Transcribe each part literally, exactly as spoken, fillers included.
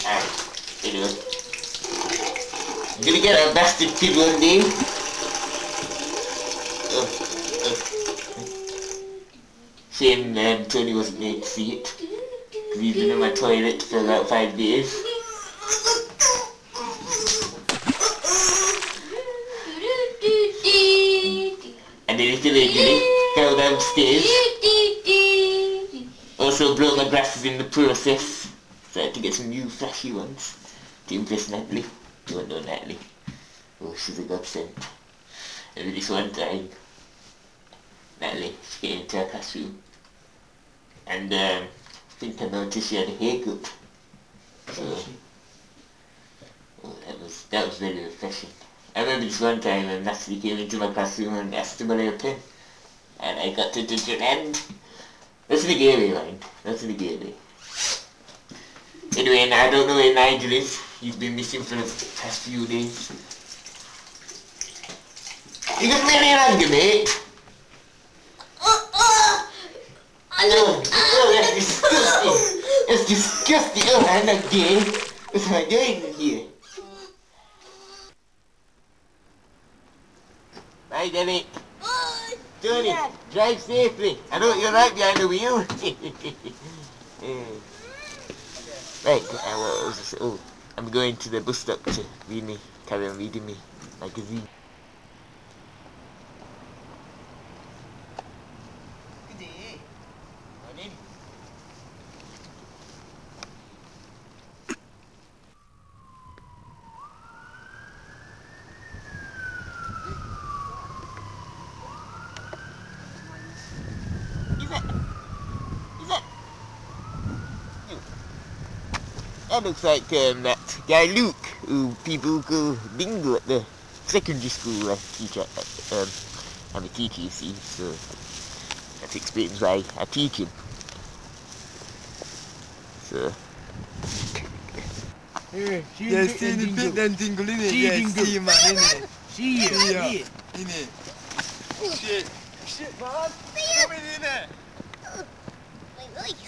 Alright, anyway. I'm gonna get a bastard kid one day. Uh, uh. Shame um, Tony wasn't there to see it. Cause he's been in my toilet for about five days. And then he illegally fell downstairs. Also broke my glasses in the process. So I had to get some new flashy ones to impress Natalie. You won't know Natalie. Oh, she's a godsend. And this one time, Natalie, she came into her classroom. And um, I think I noticed she had a haircut. So, oh, that was, that was very refreshing. I remember this one time when Natalie came into my classroom and asked to borrow a pen. And I got to touch her hand. That's the gateway line. That's the gateway. Anyway, I don't know where Nigel is. He's been missing for the past few days. You got me in anger, mate. Oh, oh! Oh, oh, that's disgusting. That's disgusting. Oh, I'm not gay. What's am I doing in here? Bye, Daddy. Bye. Tony, Yeah. drive safely. I know you're right behind the wheel. uh, right, uh, what was this? Oh, I'm going to the bus stop to read me, carry on reading me magazine. Good day. Morning. That looks like um, that guy Luke, who people go bingo at the secondary school I teach at. Um, I'm a teacher, you see, so that explains why I teach him. So. Yeah, see the bit then tingle in it. Yeah, see man in it. See you, See ya. see you. In it. Shit, shit, man. Come in in it. My voice.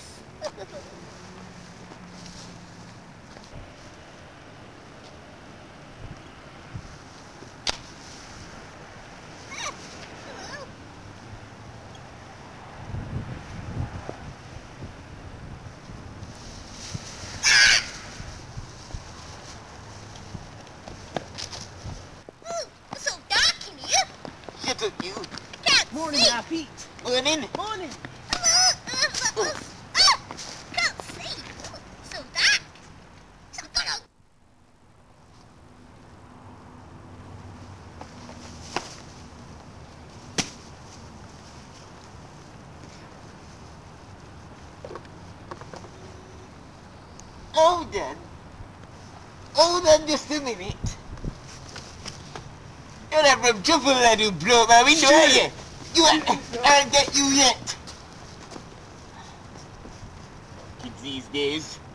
Shut up, you. Can't Morning, see. Happy. Morning. Morning. Can't see. So dark. So dark. Hold on. Hold on just a minute. You're not from trouble that you blow my window, are you? You I'll get you yet. Kids these days.